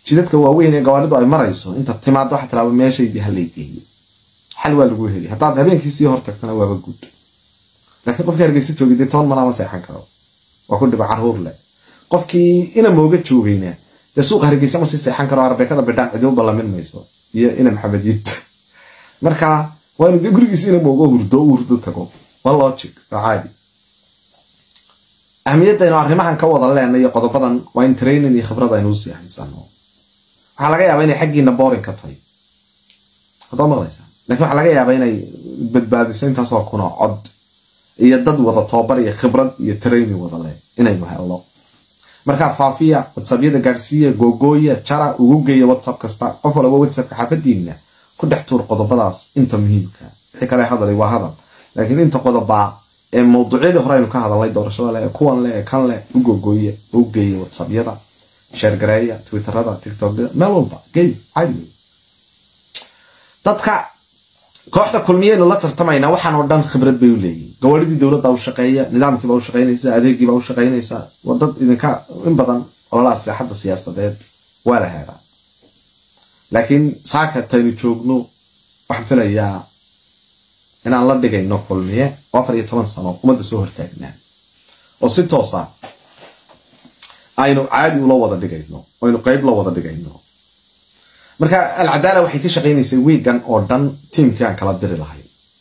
jidadka waaweyn ee gawaaridu ay marayso inta timaado waxa talaabo meeshaydii haleeyay xal waa lagu heli hadaad habeenkii sii hor tagtana waaba guud laakiin qofka Hargeysa joogay toon malaama seexan karo waa ku dhiba carruur leh qofkii ina mooga joogayna de suuqa Hargeysa ma seexan karo arbeekada bidhaan cido balamin mayso iyo ina Maxamed Yiid marka waa inuu gurigiisa ina mooga hurdo tago waa logic caadi ahmiyadda inuu arrimahan ka wada leenayo qodobadan waa in training iyo khibrad aynu sii haysano waxa laga yaabaa inay xaqiina boring ka tahay hadoo maqlaysa laakiin waxa laga yaabaa inay badbaadiso intaas oo kuna cod iyo dad wada tababar iyo khibrad iyo training wada leh inay mahalo marka faafiya WhatsApp-yada gaarsiiya googooya jara ugu geeya WhatsApp kasta qof walba WhatsApp xafadiina ku dhex tuur qodobadaas inta muhiimka wixii kale hadalay waa hadal laakiin inta qodoba ee mowduucyada hore aynu ka hadalnay doorashada leh kuwan leh kan leh u googooya u geeya WhatsApp-yada share gareeya Twitterada TikTok meel walba geey caadi dadka kooxda kulmiyeen la tartamayna waxaan oo dhan khibrad bay u leeyihiin gawaridii dawladda u shaqeeya nidaamkii baa u shaqeynaysa adeegii baa u shaqeynaysa wadad idinka in badan oo la siyaasadda siyaasadeed waa la heeraa laakiin saaka taynu joogno waxaan filayaa inaan la dhigayno kulmiye 14 sano umada soo hortaagnaa oo si toos ah aynu caadi u la wada dhigayno oo aynu qayb la wada dhigayno marka al-Adaala waxay ka shaqeynaysaa weegan oo dhan teamkan kala diri lahay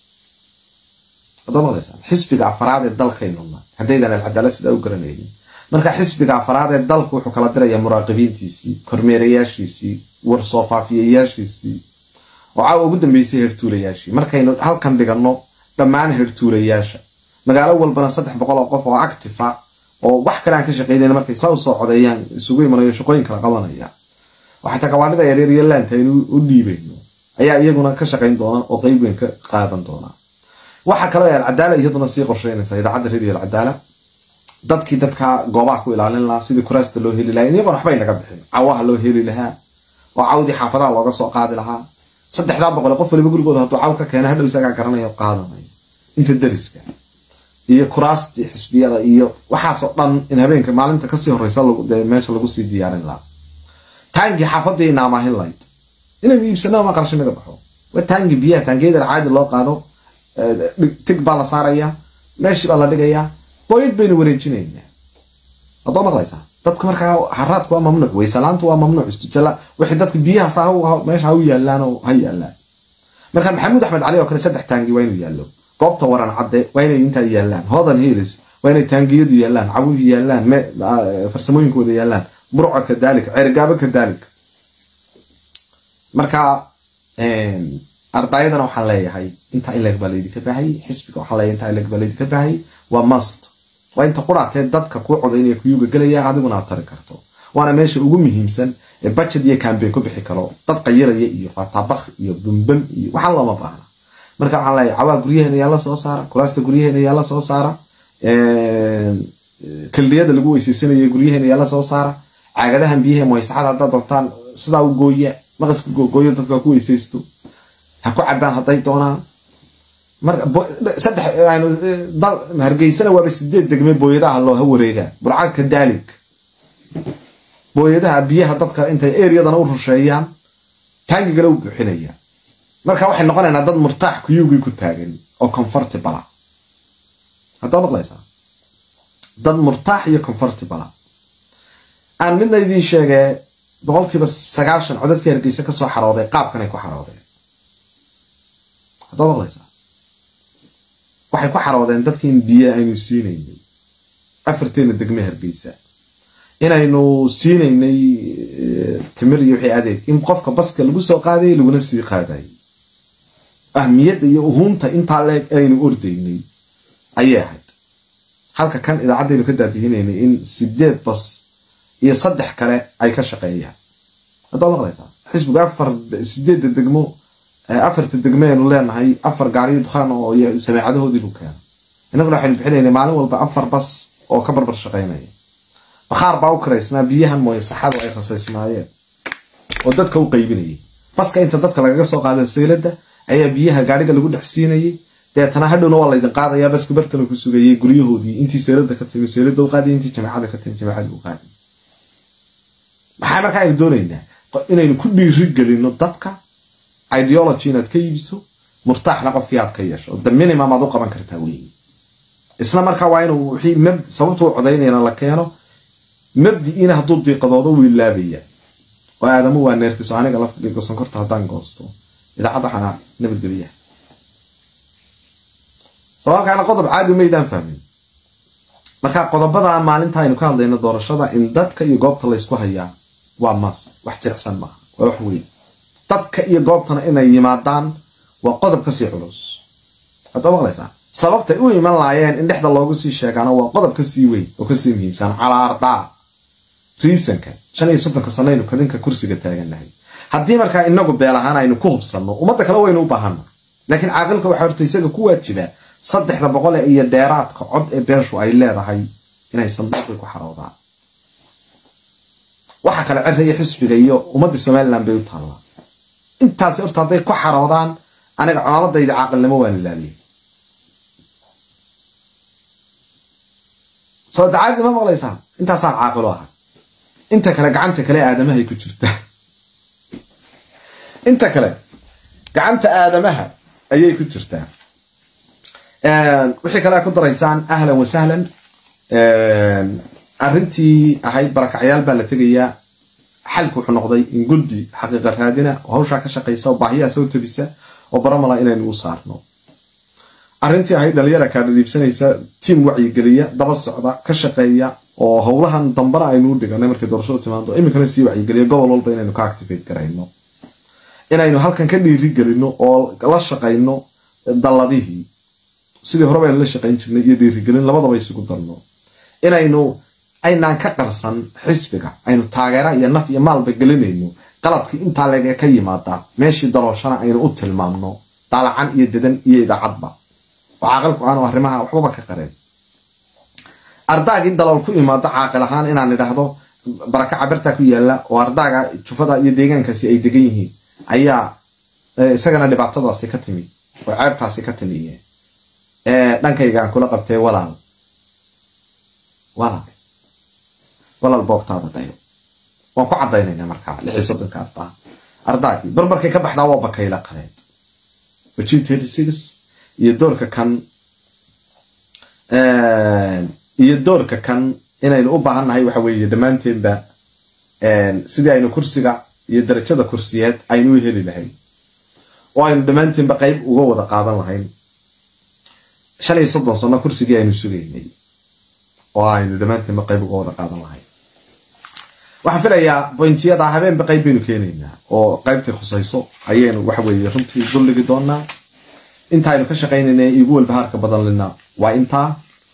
adoomaysa xisbiga afraad ee dalkeenuna hadaydan al-Adaala sida u garanayeen marka xisbiga afraad ee dalku wuxuu kala dirayaa muraaqibiintiisii kormeerayaashiisii war soo faafiyeyaashiisii oo ugu dambeysay hertuulayaashii markaynu halkan dhigano dhammaan hertuulayaasha magaalo walbana 300 oo qof oo active ah oo wax kale aan ka shaqeynayna markay soo codeeyaan isugu imanayo shaqooyin kala qabanaya waxa gawaarida yaryar yeelaanta inuu u dhiibayno ayaa iyaguna ka shaqeyn doona oo qayb weyn ka qaadan doona waxa kale oo al-Adaala iyaduna sii qorsheynaysa idaacadda radio al-Adaala dadka goobaha ku ilaalin lahaa sidii kuraasta loo heli lahaa iyagoo waxba inaga bixin cawaha loo heli lahaa oo cawdi xaafadaha looga soo qaadi lahaa 300 qof waliba gurigooda haduu caw ka keenay hadhow isaga garanayo qaadanayo inta dariska iyo kuraasti xisbiyada iyo waxa soo dhan in habeenka maalinta ka sii horeysa meesha lagu sii diyaarin lahaa taangi xaafadii naamahin lahayd inay iibsanaa ma qarashin naga baxo wa taangi biyaha taangeeda caadi loo qaado tig baa la saaraya meeshii baa la dhigaya booyad bayna wareejinaynaa adoo maqlaysa dadka markaa haraadku waa mamnuuc weysalaantu waa mamnuuc istijala wixii dadka biyaha saaw meesha u yaalaan oo hayaalaan marka Maxamuud Axmed Cali oo kale 3 taangi waa inuu yaalo goobta waran cadde waa inay inta yaalaan hodan hiilis waa inay taangiyadu yaalaan cawihi yaalaan farsamooyinkooda yaalaan burco kadalik cirgaaba kadalik marka ardaydana waxaan leeyahay inta ileeg baleedi ka baahay xisbiga waxaan leeyahay inta ileeg baleedi ka baahay waa must waa inta quraatay dadka ku codeynaya kuyuga galaya adiguna aad tari karto waana meesha ugu muhiimsan ee budget iyo campaign ku bixi karo dad qayiraya iyo fatabakh iyo bumbum iyo waxa lama baahna marka waxaan leeyahay cawaa guriyahena yaa la soo saara kuraasta guriyahena yaa la soo saara kalliyada lagu weysiisanayo guriyahena yaa la soo saara caagadahan biyaha moysaxada hadda doontaan sida u gooya maqaska gooyo dadka ku weysaysto ha ku cabaan haday doonaan marka saddex aynu dal Hargeysana waa 8 degme booyadaha loo wareega burcad ka daalik booyadaha biyaha dadka inta area-dan u rusheeyaan taangiga lagu buuxinaya marka waxay noqonaynaa dad murtaax kuyugi ku taagan oo comfortable hadda maqlaysa dad murtaax iyo comfortable aan midna idin sheegay boqolkiiba 90 codadka Hargeysa ka soo xarooday qaabkan ay ku xaroodeen hadda maqlaysa waxay ku xaroodeen dadkii biyo aynu siinaynay afarteena degme Hargeysa inaynu siinaynay timir iyo wixii adeeg in qofka baska lagu soo qaaday laguna sii qaaday ahmiyadda iyo uhunta inta leeg aynu ordaynay ayahay halka kan idaacaddeenu ka daadihinayay in 8 bas iyo 3 kale ay ka shaqeeyaan hadda maqlaysa xisbiga 8 degmo 4 degmeenu leenahay 4 gaari duqaan oo sameecadahoodii ku keenay inaguna waxaan bixinaynay maalin walba 4 bas oo ka barbar shaqeynaya bakhaar baa u kareysnaa biyahan mooy saxadu ay rasaysnaayeen oo dadka u qaybinayay baska inta dadka lagaga soo qaaday seelada ayaa biyaha gaariga lagu dhaxsiinayay deetana hadhowna waa la idin qaadayaa baska bartana ku sugayay guryahoodii intii seelada ka timid seelada u qaaday intii jamacada ka timid jamacada u qaaday maxay markaa aynu doonaynaa inaynu ku dhiirigelino dadka ideology inaad ka iibiso murtaaxna qofkii aad ka yeesho the minimum aad u qaban kartaa weyn isla markaa waa inuu wixii sababtu codaynayna la keeno mabdiina hadduu diiqadoodo wiilaabaya oo aadamu waa neerfiso aniga laftiga sonkorta haddaan goosto idaacadda waxaana nabadgeliya sababkaana qodob caadi maydaan fahmin marka qodobada maalinta aynu ka hadlayno doorashada in dadka iyo goobta la isku hayaa waa mas wax jirsan ma waa wax weyn dadka iyo goobtana inay yimaadaan waa qodob ka sii culus hadda maqlaysaa sababta u iman laayeen in dhexda loogu sii sheegana waa qodob ka sii weyn oo ka sii muhiimsan cala ardaa riisanka 35 sanaynu kadinka kursiga taaganahay haddii markaa inagu beel ahaan aynu ku hubsanno ummadda kale waynu u baahanna laakiin caaqilka waxa horta isaga ku waajiba 300 iyo dheeraadka cod ee beeshu ay leedahay inay sanduuq ku xaroodaan waxa kale cirriye xisbiga iyo ummadda Soomaaliland bay u taallaa intaas horta haday ku xaroodaan aniga caamadayda caaqilnimo waan ilaaliyay soo daacad ma maqlaysaa intaas caaqilo ah inta kale gacanta kale aadamaha ay ku jirtaa inta kale gacanta aadamaha ayay ku jirtaa wixii kale ku daraysaan ahlan wa sahlan arintii ahayd barakacyaal baa la tagayaa xalku wuxuu noqday in guddi xaqiiqa raadina hawsha ka shaqeysa oo baahiyaha soo tabisa oo baramala inaynu u saarno arintii ahayd dhalinyarada ka dhiibsanaysa team wacyi geliya daba socda ka shaqeeya oo hawlahan dambana aynu dhiganay markii doorashadu timaado imikana sii wacyi geliya gobol walba inaynu ka activate garayno inaynu halkan ka dhiiri gelino oo la shaqeyno daladihii sidii hore baynu la shaqeyn jirnay iyo dhiiri gelin labadaba isugu darno inaynu aynaan ka qarsan xisbiga aynu taageera iyo naf iyo maalba gelinayno qaladkii inta laga ka yimaada meeshii darooshana aynu u tilmaamno dalacan iyo dedan iyo idaacadba oo caaqilku aanu arrimaha waxba ka qareen ardaagii dalal ku imaada caaqil ahaan inaan idhaahdo baraka cabirta ku yaala oo ardaaga jufada iyo deegaankaasi ay degan yihiin ayaa isagana dhibaatadaasi ka timi oo ceebtaasi ka timiye dhankaygaan kula qabtay walaal boogtaada dhayo waan ku cadaynaynaa markaa 36 ardaagii barbarkay ka baxdaa waa bakayla qareed wajii 36 iyo doorka kan inaynu u baahannahay waxa weeye dhamaanteenba sidii aynu kursiga iyo darajada kursiyeed aynu heli lahayn oo aynu dhamaanteenba qayb uga wada qaadan lahayn 35 sano kursigii aynu sugaynay oo aynu dhamaanteenba qayb uga wada qaadan lahayn waxaan filayaa pointiyada habeenba qayb baynu keenaynaa oo qaybtii khusayso ayaynu waxa weeye runtii dulligi doonaa inta aynu ka shaqeynayna igu walbahaarka badan lina waa intaa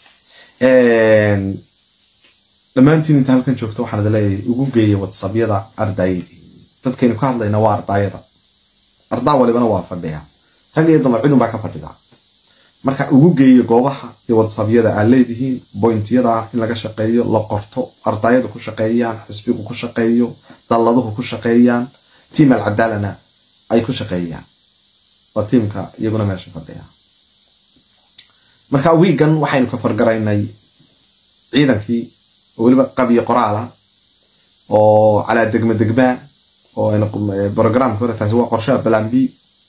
dhamaantiin inta halkan joogto waxaan leeyahay ugu geeyay WhatsApp-yada ardayda dadkaynu ka hadlayna waa ardayda ardaa walibana waa fadhiya rag iyo dumar cidun baa ka fadhida marka ugu geeyay goobaha iyo WhatsApp-yada aan leeyihiin pointiyada in laga shaqeeyo la qorto ardayda ku shaqeeyaan xisbigu ku shaqeeyo daladuhu ku shaqeeyaan team al-cadaalana ay ku shaqeeyaan waa teamka iyaguna meesha fadhiya marka weegan waxaynu ka fargaraynay ciidankii waliba qabiyo qoraala oo ala degma oo aynu program hore taasi waa qorshe plan B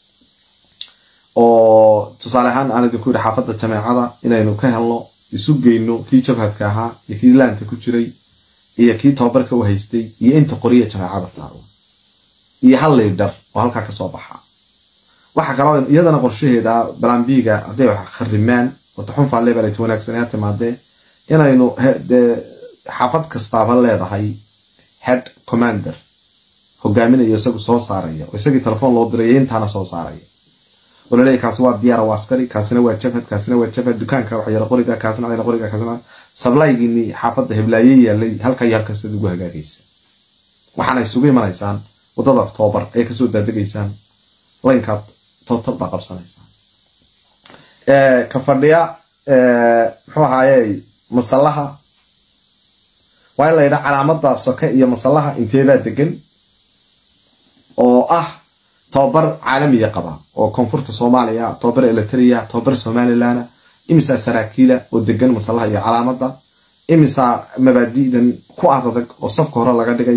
oo tusaale ahaan aan idinku yiri xaafadda jameecada inaynu ka helno isu geyno kii jabhadka ahaa iyo kii laanta ku jiray iyo kii tababarka u haystay iyo inta qoriya jameecada taaro iyo hal leader oo halka ka soo baxa waxa kale oo iyadana qorshaheeda plan B-ga haday wax kharimaan oo taxun faalee baa wanaagsan timaade inaynu xaafad kastaaba leedahay head commander hogaaminayo isagu soo saaraya oo isagii telefoon loo diray intaana soo saaraya wala kaas waa diyaar waa askari kaasina waa jabhad dukaanka wax yar qoriga kaasina sablaygini xaafadda heblaayay yaalay halka yar kasta ugu hagaagaysa waxaana isugu imanaysaan wadada October ay ka soo daadagaysaan linka total ba qabsanaysan ka fadhiya muxuu ahaayay masallaha waa la yiraahdaa calaamada soka iyo masallaha inteeda degan oo ah tababar caalamiga qaba oo koonfurta Soomaaliya tababar Eritrea tababar Somaliland imisa saraakiila oo degan masallaha iyo calaamada imisa mabaadiidan ku adag oo safka hore laga dhigaya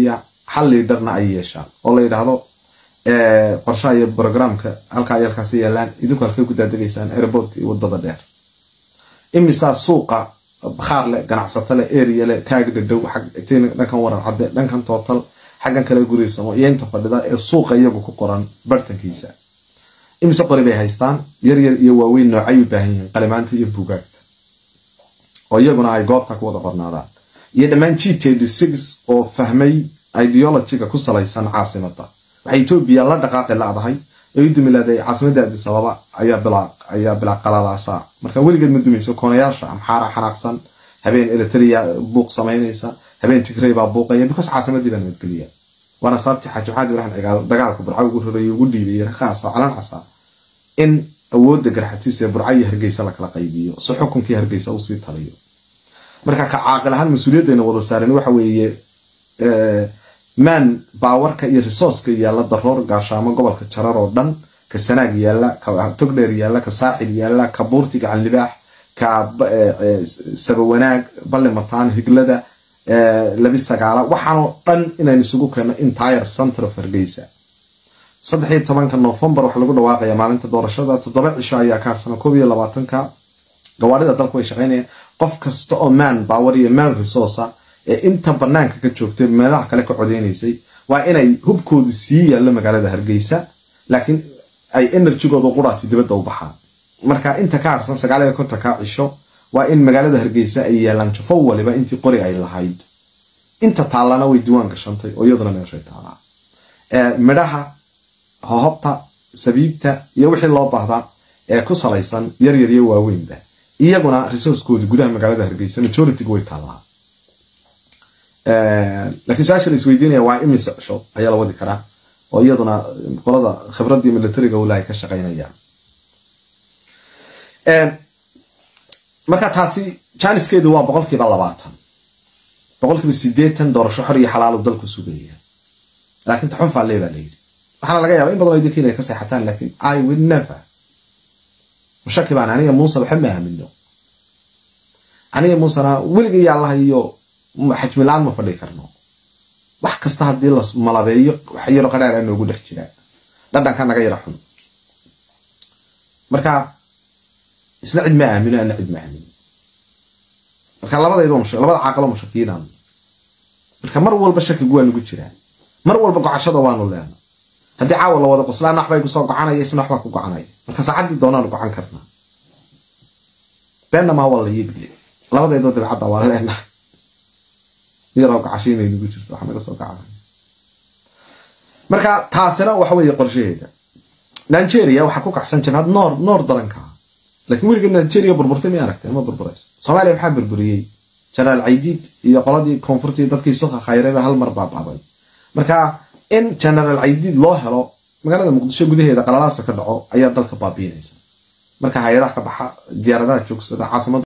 hal leaderna ay yeeshaan oo la yiraahdo qorshaha iyo programka halka yalkaas yeelaan idinku halkay ku daadageysaan airportka iyo wadada dheer imisa suuqa bakhaar le ganacsato le area le kaaga dhow xaq dhankan waran cadde dhankan total xaqan kale guriisamo iyo inta fadhida ee suuqa iyagu ku qoran bartankiisa imisa qori bay haystaan yar iyo waaweyn noocay u baahan yihiin qalimaanta iyo buugaagta oo iyaguna ay goobta ku wada qornaadaan iyo dhamaan G36 oo fahmay ideology-ga ku salaysan caasimada waxay Itoobiya la dhaqaaqay laadahay ay dumiladay caasimada Addis Ababa ayaa bilaa qalalaasa marka weligeed ma dumayso koonayaasha amxaara xanaaqsan habeen Eritrea buuq sameynaysa habeen Tigray baa buuqaya because caasimadii baan midgeliya wana sabti xajuxaad waxaan dagaalku burcay ugu horeeyay ugu dhiibay raxaasa calan casa in awoodda garxatiisa burcay Hargeysa la kala qaybiyo soo xukunkii Hargeysa uu sii taliyo marka ka caaqil ahaan mas'uuliyaddeena wada saaran waxa weeye man baawarka iyo resource-ka yaala daroor gaashaamo gobolka Jarar oo dhan ka Sanaag yaala ka Togdheer yaala ka Saaxil yaala ka Buurti gacan libaax ka Sabawanaag balle mataan higlada labi sagaala waxaan oo dhan inaan isugu keeno entire center of Hargeysa 13 November waxa lagu dhawaaqay maalinta doorashada 7 cisho ayaa ka harsan 22ka gawaarida dalku ay shaqeynayaan qof kasta oo man power iyo man resource ee inta banaanka ka joogtay meelaha kale ka codeysay waa inay hubkoodu sii yaalo magaalada Hargeysa laakiin ay energy-gooda quraati dibadda u baxaan marka inta ka harsan 9 ka cisho waa in magaalada Hargeysa ay yeelan jafo waliba intii qori ay lahayd inta taalana way diiwaan gashantay oo iyaduna meesha taala midhaha hobta sabiibta iyo wixii loo baahdaa ee ku salaysan yar iyo waaweynba iyaguna resource-kooda gudaha magaalada Hargeysa majority way taalaa laakiin su'aasha la isweydiinaya waa imisa cisho ayaa la wadi karaa oo iyaduna qolada khibradda militariga uu ka shaqeynayaan marka taasi jaaniskeedu waa 20% 80% doorasho xor iyo xalaal dalku sugaya laakiin taxun faaleeba leeyahay waxana laga yaabaa in badan ay dikiin ay ka saxataan laakiin I will never mushaki baan aniga Muuse waxa ma aamino aniga Muuse weliga Allah iyo xajmilaan ma fadhi karno wax kasta hadii la malabeeyo wax yar qaraar aan ugu dhex jiraa dhadhanka naga yara xun marka isla cid ma aamino ana cid ma aamino marka labada caaqilo mushakiinaan marka mar walba shaki guwan ugu jiraa mar walba go'ashada waanu leeyahay hadii caawa la wada qoslaan wax bay ku soo go'anay isna wax ku go'anay marka saacadii doonaan go'an karna beenna ma wala yibli labadeedo dabacada waa leenahay yaro go'ashiinay ugu jirto waxa naga soo go'anay marka taasina waxa weeye qorsheeda Nigeria waxa ku kacsan jabhad noor daranka laakiin weliga Nigeria burburtay ma aragtay ma burburayso Soomaaliya waxa burburiyay General Aidid iyo qoladii koonfurtii dadkii suuqa khayraad hal mar baabaaday marka in General Aidid loo helo magaalada Muqdisho gudaheeda qalalaas ka dhaco ayaa dalka baabiinaysa marka hay'adaha ka baxa diyaaradaha joogsada caasimada